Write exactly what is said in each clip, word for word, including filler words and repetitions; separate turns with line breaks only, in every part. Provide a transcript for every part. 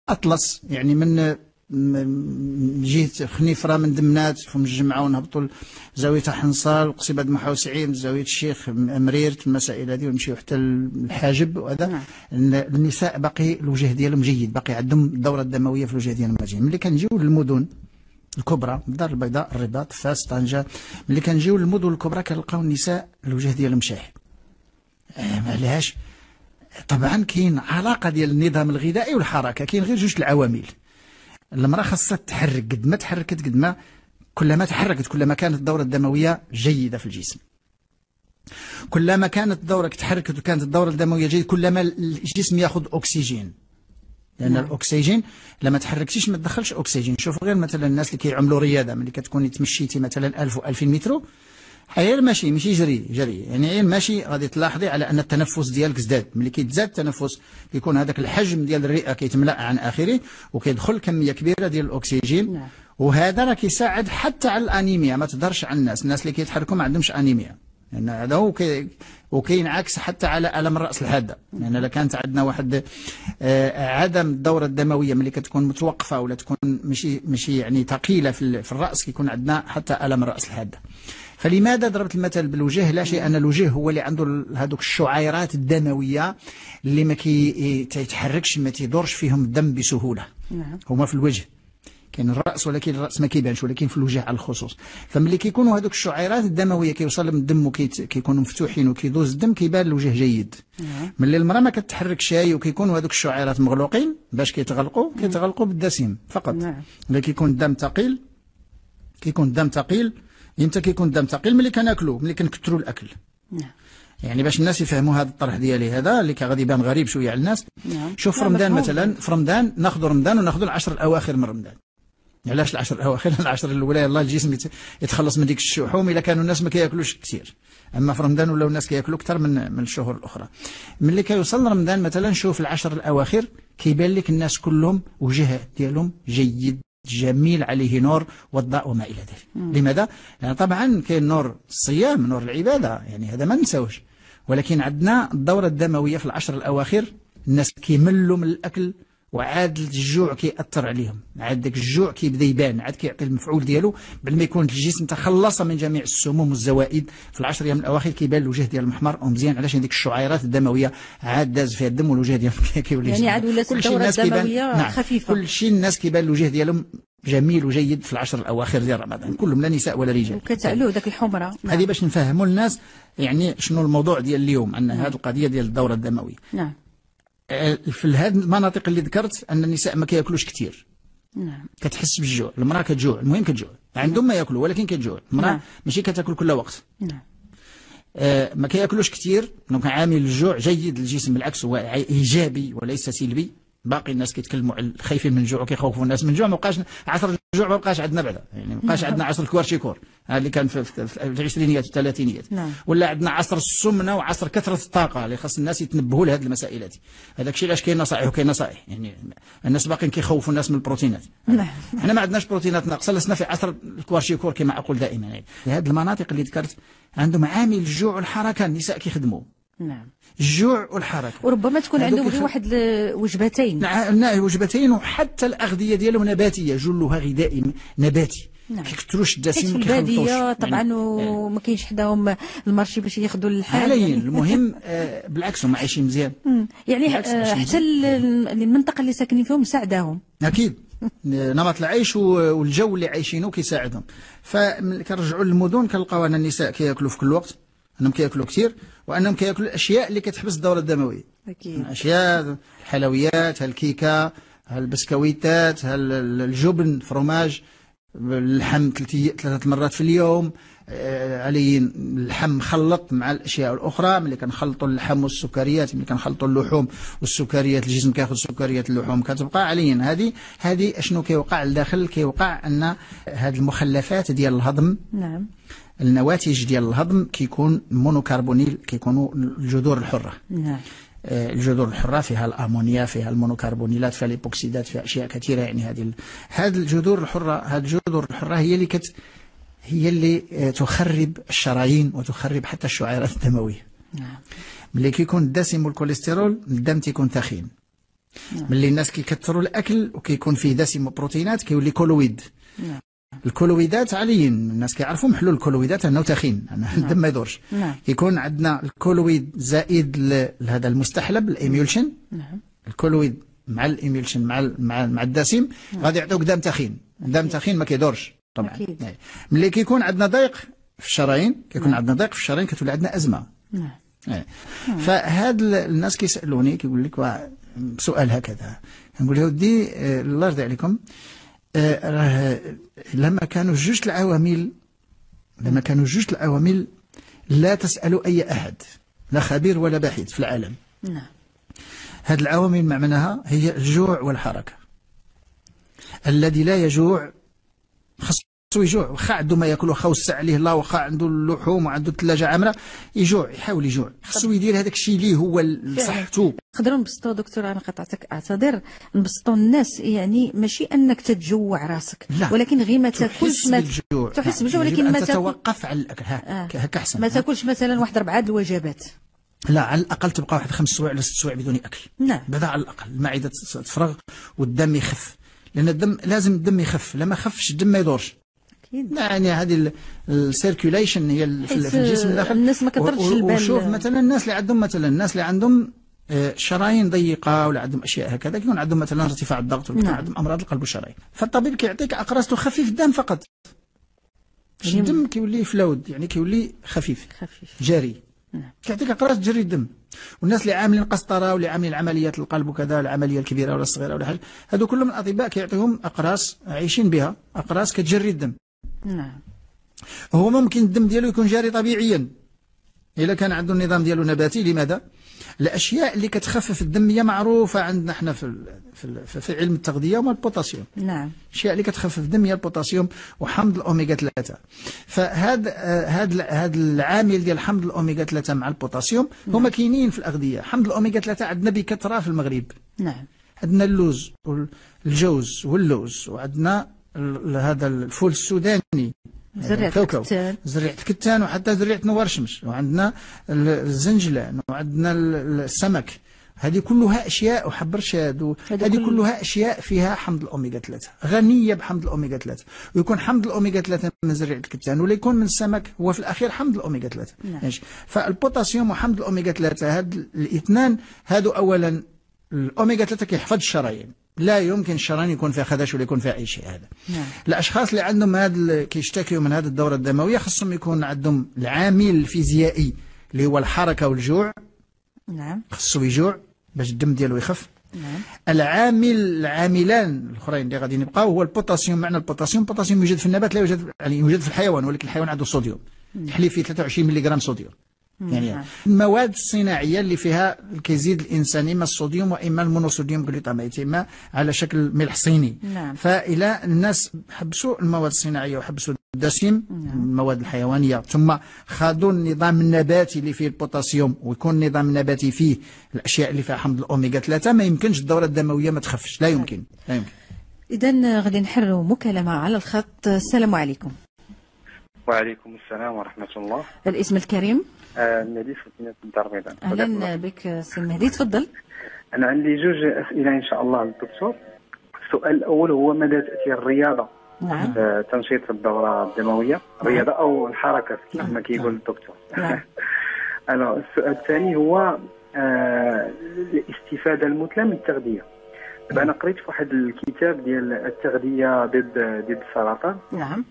اطلس يعني من جهه خنيفره من دمنات ومجمعه ونهبطوا زاويه حنصال قصيبه محاو سعيد زاويه الشيخ مريرت المسائل هذه ونمشيو حتى الحاجب وهذا. نعم. النساء باقي الوجه ديالهم جيد، باقي عندهم الدوره الدمويه في الوجه ديالهم مزيان. ملي كنجيو للمدن الكبرى الدار البيضاء الرباط فاس طنجه، ملي كنجيو للمدن الكبرى كنلقاو النساء الوجه ديالهم شاح. آه علاش؟ طبعا كاين علاقه ديال النظام الغذائي والحركه، كاين غير جوج العوامل. المراه خاصها تحرك، قد ما تحركت قد ما كلما تحركت كلما كانت الدوره الدمويه جيده في الجسم. كلما كانت الدوره تحركت وكانت الدوره الدمويه جيده كلما الجسم ياخذ اكسجين، لان نعم. الاكسجين لما تحركتيش ما تدخلش اكسجين. شوفوا غير مثلا الناس اللي كيعملوا رياضه، ملي كتكوني تمشيتي مثلا ألف وألفين متر غير ماشي ماشي جري جري يعني غير ماشي غادي تلاحظي على ان التنفس ديالك ازداد. ملي كيتزاد التنفس كيكون هذاك الحجم ديال الرئه كيتملا عن اخره وكيدخل كميه كبيره ديال الاكسجين. نعم. وهذا راه كيساعد حتى على الانيميا، ما تهضرش على الناس الناس اللي كيتحركوا ما عندهمش انيميا، لان يعني هذا هو كي وكينعكس حتى على الم الراس الحاده. لان يعني الا كانت عندنا واحد آه عدم الدوره الدمويه ملي كتكون متوقفه ولا تكون ماشي ماشي يعني ثقيله في, في الراس كيكون عندنا حتى الم الراس الحاده. فلماذا ضربت المثل بالوجه؟ لا شيء، ان الوجه هو اللي عنده هذوك الشعيرات الدمويه اللي ما كيتحركش ما تيدورش فيهم الدم بسهوله. نعم. هما في الوجه. كاين الراس ولكن الراس ما كيبانش، ولكن في الوجه على الخصوص. فملي كيكونوا هذوك الشعيرات الدمويه كيوصل لهم الدم وكيكونوا مفتوحين وكيدوز الدم كيبان الوجه جيد. نعم. ملي المراه ما كتحرك شيء وكيكونوا هذوك الشعيرات مغلوقين باش كيتغلقوا كيتغلقوا بالدسم فقط. نعم. ملي كيكون الدم ثقيل كيكون الدم ثقيل امتى كيكون الدم ثقيل؟ ملي كناكلوا، ملي كنكثروا الاكل. نعم. يعني باش الناس يفهموا هذا الطرح ديالي هذا اللي غادي يبان غريب شويه على الناس. نعم. شوف في رمضان مثلا، في رمضان ناخذوا رمضان وناخذوا العشر الاواخر من رمضان. علاش العشر الاواخر؟ العشر الاولى يلاه الجسم يتخلص من ديك الشحوم الا كانوا الناس ما كياكلوش كثير. اما في رمضان ولاو الناس كياكلوا اكثر من من الشهور الاخرى. ملي كيوصل رمضان مثلا شوف العشر الاواخر كيبان لك الناس كلهم وجه ديالهم جيد جميل عليه نور والضاء وما الى ذلك. لماذا؟ لان طبعا كاين نور الصيام نور العباده، يعني هذا ما نساوش، ولكن عندنا الدوره الدمويه في العشر الاواخر الناس كيملوا من الاكل وعاد الجوع كيأثر عليهم، عاد داك الجوع كيبدا يبان، عاد كيعطي المفعول ديالو بعد ما يكون الجسم تخلص من جميع السموم والزوائد. في العشر ايام الاواخر كيبان الوجه ديال المحمر ومزيان. علاش؟ ديك الشعيرات الدمويه عاد داز فيها الدم والوجه ديالهم كيولي يعني عاد ولات الدوره الدمويه نعم خفيفه. كل شيء الناس كيبان الوجه ديالهم جميل وجيد في العشر الاواخر ديال رمضان كلهم، لا نساء ولا رجال. وكتعلو داك الحمره. نعم. هذه باش نفهموا الناس يعني شنو الموضوع ديال اليوم، ان هذه القضيه ديال الدوره الدمويه. نعم. في هذه المناطق اللي ذكرت ان النساء ما كياكلوش كثير. نعم. كتحس بالجوع، المراه كتجوع، المهم كتجوع، عندهم ما ياكلوا ولكن كتجوع، المراه نعم. ماشي كتاكل كل وقت. نعم. آه ما كياكلوش كثير، دونك عامل الجوع جيد للجسم، بالعكس هو ايجابي وليس سلبي. باقي الناس كيتكلموا على خايفين من الجوع وكيخوفوا الناس من الجوع، ما بقاش عصر الجوع ما بقاش عندنا بعدا، يعني ما بقاش عندنا عصر الكوارشيكور هذا اللي كان في, في, في العشرينيات والثلاثينيات. نعم. ولا عندنا عصر السمنه وعصر كثره الطاقه اللي خاص الناس يتنبهوا لهذه المسائل هذه. هذاك الشيء علاش كاين نصائح وكاين نصائح، يعني الناس باقيين كيخوفوا الناس من البروتينات. نعم. احنا ما عندناش بروتينات ناقصه، لسنا في عصر الكوارشيكور كما اقول دائما. يعني في هذه المناطق اللي ذكرت عندهم عامل الجوع والحركه، النساء كيخدموا. نعم. الجوع والحركه، وربما تكون عندهم غير واحد وجبتين. نعم وجبتين، وحتى الاغذيه ديالهم نباتيه، جلها غذائي نباتي. نعم. كيكثروش الدسم في الباديه طبعا يعني وما كاينش حداهم المارشي باش ياخذوا الحال يعني. المهم آه بالعكس هم عايشين مزيان يعني آه حتى المنطقه اللي ساكنين فيهم مساعداهم اكيد. نمط العيش والجو اللي عايشينه كيساعدهم. فكنرجعوا للمدن كنلقاو ان النساء كياكلوا في كل وقت، انهم كياكلوا كثير، وانهم كياكلوا الاشياء اللي كتحبس الدوره الدمويه. اكيد. اشياء الحلويات، هالكيكه، هالبسكويتات، هالجبن، فروماج، اللحم ثلاث مرات في اليوم، علي اللحم مخلط مع الاشياء الاخرى. ملي كنخلطوا اللحم والسكريات، ملي كنخلطوا اللحوم والسكريات، الجسم كياخذ سكريات اللحوم كتبقى عليا. هذه هذه اشنو كيوقع لداخل؟ كيوقع ان هذه المخلفات ديال الهضم، نعم، النواتج ديال الهضم كيكون مونوكربونيل، كيكونوا الجذور الحره. نعم. الجذور الحره فيها الامونيا، فيها المونوكربونيلات، فيها الايبوكسيدات، فيها اشياء كثيره. يعني هذه هذه الجذور الحره هذه الجذور الحره هي اللي كت هي اللي تخرب الشرايين وتخرب حتى الشعيرات الدمويه. نعم. ملي كيكون الدسم والكوليسترول الدم تيكون ثخين، ملي الناس كيكثروا الاكل وكيكون فيه دسم وبروتينات كيولي كولويد.
نعم.
الكولويدات عاليين، الناس كيعرفوا محلول الكولويدات انه تخين، انه الدم ما يدورش.
نعم.
يكون عندنا الكولويد زائد لهذا المستحلب الايميولشن.
نعم.
الكولويد مع الايميولشن مع مع مع الدسم غادي يعطيوك دم تخين. دم تخين ما كيدورش طبعا.
أكيد.
يعني ملي كيكون عندنا ضيق في الشرايين، كيكون عندنا ضيق في الشرايين كتولي عندنا ازمه.
نعم.
يعني. فهاد الناس كيسالوني كيقول لك سؤال هكذا، نقول له ودي الله يرضي عليكم، راه لما كانوا جوج العوامل لما كانوا جوج العوامل لا تسألوا أي أحد، لا خبير ولا باحث في العالم.
نعم.
هذه العوامل معناها هي الجوع والحركة. الذي لا يجوع خاصو يجوع، واخا عنده ما ياكل، واخا وسع عليه الله، واخا عنده اللحوم وعنده الثلاجة عامرة، يجوع، يحاول يجوع، خاصو يدير هذاك الشيء اللي هو لصحته.
نقدروا نبسطوا دكتور، انا قطعتك اعتذر، نبسطوا الناس يعني ماشي انك تتجوع راسك،
لا.
ولكن غير ما تاكلش، ما
بالجوع.
تحس بالجوع، ولكن ما
تتوقف على الاكل. هكا احسن.
ما تاكلش مثلا واحد اربعه الوجبات.
لا، على الاقل تبقى واحد خمس سوايع ولا ست سوايع بدون اكل.
نعم.
هذا على الاقل المعده تفرغ والدم يخف، لان الدم لازم الدم يخف، لما خفش الدم ما يدورش.
اكيد.
يعني هذه السيركيوليشن هي في الجسم داخل.
الناس ما كتردش البال.
وشوف مثلا الناس اللي عندهم مثلا الناس اللي عندهم شرايين ضيقه ولا عندهم اشياء هكذا، كيكون عندهم مثلا ارتفاع الضغط ولا
نعم.
عندهم امراض القلب والشرايين، فالطبيب كيعطيك اقراص تخفف الدم فقط. الدم كيولي فلويد، يعني كيولي خفيف
خفيف
جاري.
نعم.
كيعطيك اقراص تجري الدم. والناس اللي عاملين قسطره واللي عاملين عمليات القلب وكذا، العمليه الكبيره ولا الصغيره ولا حاجه، هذو كلهم الاطباء كيعطيهم اقراص عايشين بها، اقراص كتجري الدم.
نعم.
هو ممكن الدم ديالو يكون جاري طبيعيا الا كان عنده النظام ديالو نباتي. لماذا؟ الاشياء اللي كتخفف الدم هي معروفه عندنا احنا في في, في علم التغذيه، وما البوتاسيوم.
نعم.
الاشياء اللي كتخفف الدم هي البوتاسيوم وحمض الاوميغا ثلاثة. فهذا هذا هذا العامل ديال حمض الاوميغا ثلاثة مع البوتاسيوم هما كاينين في الاغذيه. حمض الاوميغا ثلاثة عندنا بكثره في المغرب.
نعم.
عندنا اللوز والجوز واللوز، وعندنا هذا الفول السوداني،
زريعة الكتان،
زريعة الكتان، وحتى زريعة نوار الشمس، وعندنا الزنجلان، وعندنا السمك. هذه كلها أشياء، وحب رشاد، هذه كلها أشياء فيها حمض الأوميغا ثلاثة، غنية بحمض الأوميغا ثلاثة. ويكون حمض الأوميغا ثلاثة من زريعة الكتان، ولا يكون من السمك، هو في الأخير حمض الأوميغا ثلاثة.
نعم.
فالبوتاسيوم وحمض الأوميغا ثلاثة هاد الاثنان هادو أولا الأوميغا ثلاثة كيحفظ الشرايين، لا يمكن الشرايين يكون فيها خدش ولا يكون فيها أي شيء. هذا
نعم.
الأشخاص اللي عندهم هذا كيشتكيوا من هذه الدورة الدموية خصهم يكون عندهم العامل الفيزيائي اللي هو الحركة والجوع.
نعم.
خصو يجوع باش الدم ديالو يخف.
نعم.
العامل العاملان الاخرين اللي غادي نبقاو هو البوتاسيوم. معنى البوتاسيوم، البوتاسيوم يوجد في النبات، لا يوجد يعني يوجد في الحيوان، ولكن الحيوان عنده صوديوم، الحليب فيه ثلاثة وعشرين ملغ صوديوم. يعني
نعم.
المواد الصناعيه اللي فيها كيزيد الانسان اما الصوديوم واما المونوصوديوم جلوتاميت، اما على شكل ملح صيني.
نعم.
فالى الناس حبسوا المواد الصناعيه وحبسوا الدسم، نعم. المواد الحيوانيه، ثم خاضوا النظام النباتي اللي فيه البوتاسيوم، ويكون النظام النباتي فيه الاشياء اللي فيها حمض الاوميغا ثلاثة، ما يمكنش الدوره الدمويه ما تخفش، لا يمكن لا يمكن.
اذا غادي نحرروا مكالمه على الخط. السلام عليكم.
وعليكم السلام ورحمه الله.
الاسم الكريم؟
آه مهدي في الدار البيضاء.
اهلا بك سي مهدي، تفضل.
انا عندي جوج اسئله ان شاء الله للدكتور. السؤال الاول هو مدى تاثير الرياضه
نعم
في تنشيط الدوره الدمويه، الرياضه او الحركه كما كيقول الدكتور.
نعم.
انا السؤال الثاني هو آه الاستفاده المثلى من التغذيه. دابا انا قريت في واحد الكتاب ديال التغذيه ضد ضد السرطان.
نعم.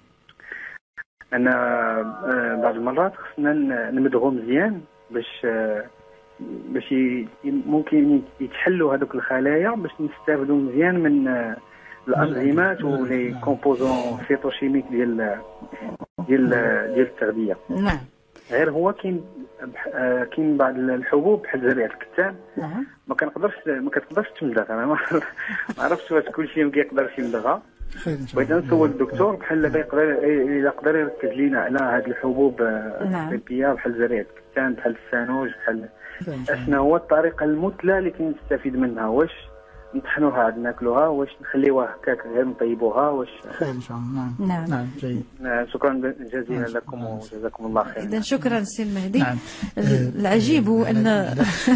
انا بعض المرات خصنا نمدغوا مزيان باش باش ممكن يتحلوا هذوك الخلايا، باش نستافدوا مزيان من الانزيمات ولي كومبوزون فيتوشيميك ديال ديال ديال التغذيه.
نعم.
غير هو كاين كاين بعض الحبوب بحال زريعه الكتان.
نعم.
ما كنقدرش ما كتقدرش تمدغ. انا ما عرفتش واش كلشي ما كيقدرش يمدغها. بغيت نسول الدكتور بحال دابا يقدر الا يقدر يركز لينا على هذه الحبوب الطبيه بحال زريعه الكتان، بحال السانوج، بحال اشنا هو الطريقه المثلى اللي كنستفيد منها. واش نطحنوها عاد ناكلوها، واش نخليوها هكاك غير نطيبوها، واش
خير ان شاء الله. نعم
نعم,
نعم. جيد.
شكرا جزيلا لكم وجزاكم الله خير.
اذا شكرا سي المهدي.
نعم.
العجيب هو ان
نعم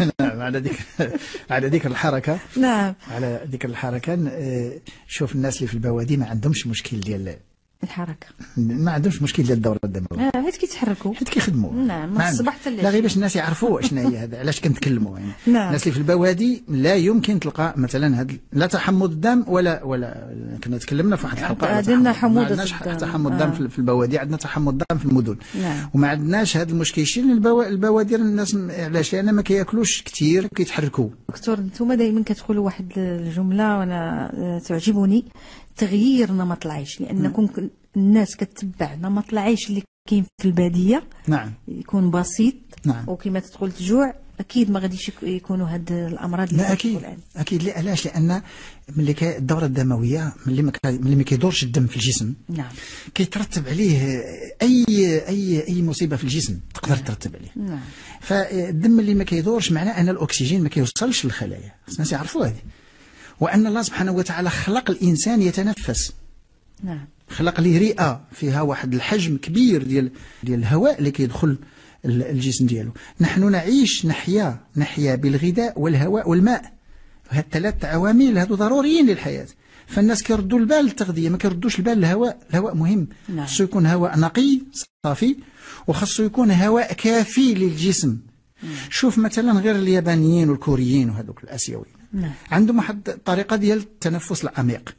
على ذيك على ذيك الحركه.
نعم
على ذيك الحركه. شوف الناس اللي في البوادي ما عندهمش مشكل ديال
الحركه،
ما عندهمش مشكل ديال الدوره الدمويه،
اه حيت كيتحركوا
حيت كيخدموا.
نعم من الصباح حتى الليل.
لا غير باش الناس يعرفوا شنو هي هذا، علاش كنتكلموا يعني.
نعم.
الناس اللي في البوادي لا يمكن تلقى مثلا هاد لا تحمض الدم ولا ولا كنا تكلمنا في واحد الحلقه
عندنا حموضه،
ما عندناش تحمض الدم آه. في البوادي عندنا تحمض الدم في المدن.
نعم.
وما عندناش هذا المشكل. شي البوادي الناس علاش؟ لان ما كياكلوش كثير كيتحركوا.
دكتور انتم دائما كتقولوا واحد الجمله وانا تعجبني، تغيير نمط العيش، لانكم الناس كتبع نمط العيش اللي كاين في الباديه.
نعم.
يكون تبسيط.
نعم.
وكما تدخل تجوع اكيد ما غاديش يكونوا هاد الامراض اللي
لا اكيد اكيد. علاش؟ لان ملي الدوره الدمويه ملي ما ملي ما كيدورش الدم في الجسم.
نعم.
كيترتب عليه اي اي اي مصيبه في الجسم تقدر ترتب عليه.
نعم.
فالدم اللي ما كيدورش معناه ان الاكسجين ما كيوصلش للخلايا. الناس يعرفوا هذه، وان الله سبحانه وتعالى خلق الانسان يتنفس.
نعم.
خلق ليه رئه فيها واحد الحجم كبير ديال ديال الهواء اللي كيدخل الجسم ديالو. نحن نعيش نحيا نحيا بالغذاء والهواء والماء. هاد الثلاث عوامل هادو ضروريين للحياه. فالناس كيردوا البال للتغذيه، ما كيردوش البال للهواء. الهواء مهم.
نعم.
خصو يكون هواء نقي صافي، وخصو يكون هواء كافي للجسم. نعم. شوف مثلا غير اليابانيين والكوريين وهذوك الاسيويين.
نعم.
عندهم واحد الطريقه ديال التنفس العميق.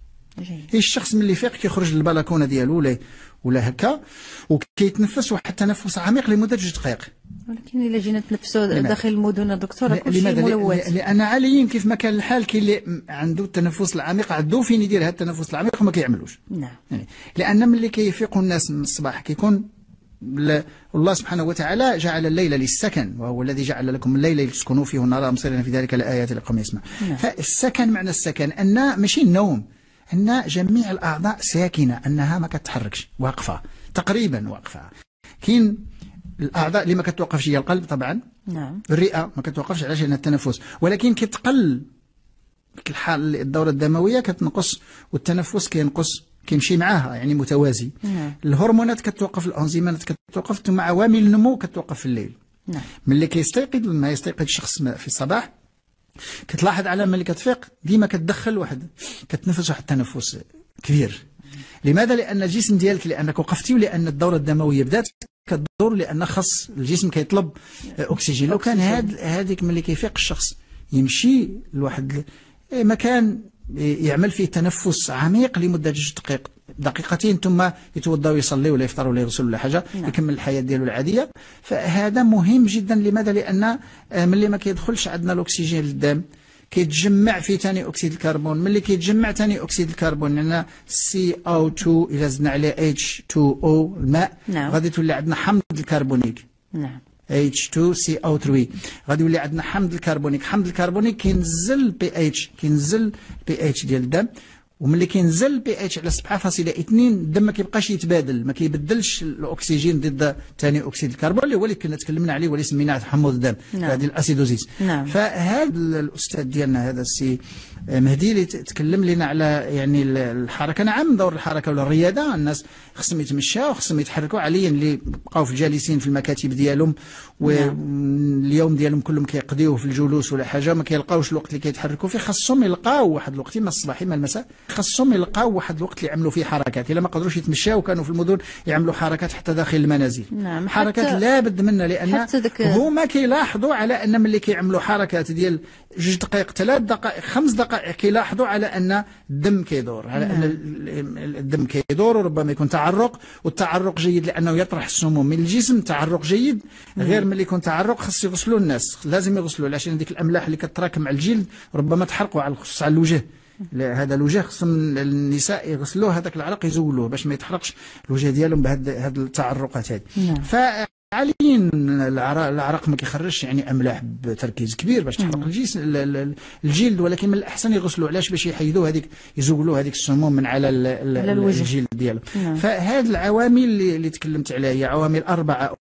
هي الشخص من اللي فيق كيخرج للبلكونه ديالو ولا ولا هكا وكيتنفس واحد التنفس عميق لمده جوج دقائق.
ولكن الا جينا تنفسوا داخل المدن دكتور كلشي
ملوث. لان عاليين كيف ما كان الحال كاين اللي عنده التنفس العميق عنده فين يدير هذا التنفس العميق وما كيعملوش.
نعم.
يعني لان ملي كيفيقوا الناس من الصباح كيكون الله سبحانه وتعالى جعل الليل للسكن، وهو الذي جعل لكم الليل لتسكنوا فيه والنهار مبصرين في ذلك الآيات لقوم يسمعون.
نعم.
فالسكن معنى السكن ان ماشي النوم، ان جميع الاعضاء ساكنه، انها ما كتحركش، واقفه تقريبا واقفه. كاين الاعضاء اللي ما كتوقفش هي القلب طبعا.
نعم.
الرئه ما كتوقفش علاش؟ لان التنفس، ولكن كتقل ديك الحال الدوره الدمويه كتنقص والتنفس كينقص كيمشي معاها يعني متوازي.
نعم.
الهرمونات كتوقف، الانزيمات كتوقف، ثم عوامل النمو كتوقف في الليل.
نعم.
ملي كيستيقظ لما يستيقظ الشخص في الصباح كتلاحظ على ملي كتفيق ديما كتدخل واحد كتنفس واحد التنفس كبير. لماذا؟ لان الجسم ديالك لانك وقفتي ولان الدوره الدمويه بدات كتدور، لان خاص الجسم كيطلب اكسجين. لو كان هاد هذيك ملي كيفيق الشخص يمشي لواحد مكان يعمل فيه تنفس عميق لمده جوج دقائق دقيقتين ثم يتوضا ويصلي ولا يفطر ولا يغسل ولا حاجه. نعم. يكمل الحياه ديالو العاديه. فهذا مهم جدا. لماذا؟ لان ملي ما كيدخلش عندنا الاكسجين للدم كيتجمع في ثاني اكسيد الكربون. ملي كيتجمع ثاني اكسيد الكربون لان سي او اثنين الا زدنا عليه اتش اثنين او الماء.
نعم.
غادي تولي عندنا حمض الكربونيك.
نعم.
اتش اثنين سي او ثلاثة غادي يولي عندنا حمض الكربونيك. حمض الكربونيك كينزل البي اتش كينزل البي اتش ديال الدم. وملي كينزل البي اتش على سبعة فاصلة اثنين الدم ما كيبقاش يتبادل، ما كيبدلش الاكسجين ضد ثاني اكسيد الكربون اللي هو اللي كنا تكلمنا عليه واللي سميناه تحمض الدم. نعم. هذه الاسيدوزيس.
نعم.
فهذا الاستاذ ديالنا هذا السي مهدي اللي تكلم لنا على يعني الحركه. نعم دور الحركه ولا الرياضه، الناس خصهم يتمشاو خصهم يتحركوا. عليا اللي بقاو في الجالسين في المكاتب ديالهم واليوم ديالهم كلهم كيقضيوه في الجلوس ولا حاجه ما كيلقاوش الوقت اللي كيتحركوا فيه. خصهم يلقاو واحد الوقت اما الصباح اما المساء، خصهم يلقاو واحد الوقت اللي يعملوا فيه حركات. الا ما قدروش يتمشاو كانوا في المدن يعملوا حركات حتى داخل المنازل.
نعم.
حركات لابد منها، لان هما كيلاحظوا على ان ملي كيعملوا حركات ديال جوج دقائق ثلاث دقائق خمس دقائق كيلاحظوا على ان الدم كيدور، على ان الدم كيدور، وربما يكون تعرق. والتعرق جيد لانه يطرح السموم من الجسم. تعرق جيد. غير ملي يكون تعرق خص يغسلوا الناس، لازم يغسلوا عشان ديك الاملاح اللي كتراكم على الجلد ربما تحرقوا على خصوص على الوجه. هذا الوجه خصهم النساء يغسلوه هذاك العرق يزولوه باش ما يتحرقش الوجه ديالهم بهذه هذه التعرقات هذه. فعاليين العرق ما كيخرجش يعني املاح بتركيز كبير باش تحرق الجسم الجلد، ولكن من الاحسن يغسلوا. علاش؟ باش يحيدوا هذيك يزولوا هذيك السموم من على الجلد ديالهم. فهذه العوامل اللي, اللي تكلمت عليها هي عوامل اربعه